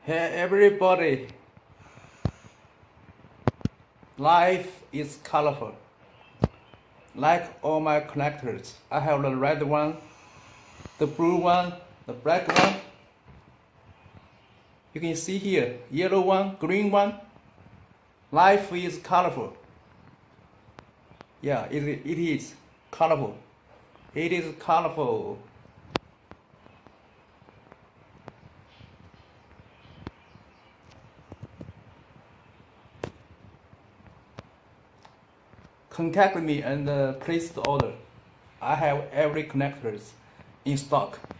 Hey everybody, life is colorful. Like all my connectors, I have the red one, the blue one, the black one. You can see here, yellow one, green one. Life is colorful. Yeah, it is colorful. It is colorful. Contact me and place the order. I have every connectors in stock.